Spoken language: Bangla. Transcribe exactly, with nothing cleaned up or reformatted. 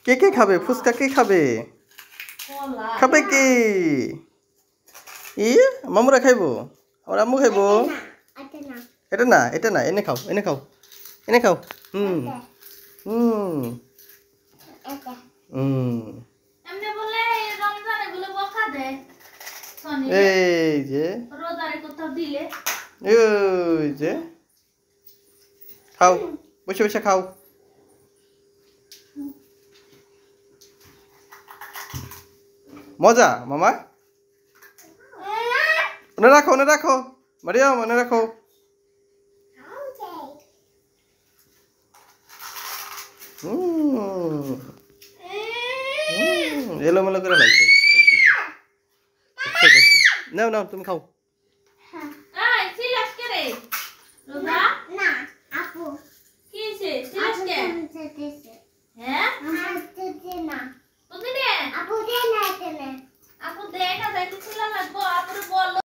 কে কে খাবে ফুচকা কে খাবে খাবে কি ই মামুরা খাইবো আমার আম্মু খাইবো এটা না এটা না এনে খাও এনে খাও এনে খাও হুম হুম হুম এমনি বলে রমজানে বলে বকা দেয় এই যে রোজারে কোথাও দিলে এই যে খাও বসে বসে খাও মজা মামা মনে রাখো মনে রাখো মারিয়া মনে রাখো এলোমেলো করে লাগছে নাও নাও তুমি খাও এই সিলাস কে রে রোজা না আপু কি হইছে সিলাস কে হ্যাঁ আপু দে না আপু দে না আপু দে না যাইতে ছিল লাগবো আপুরে বল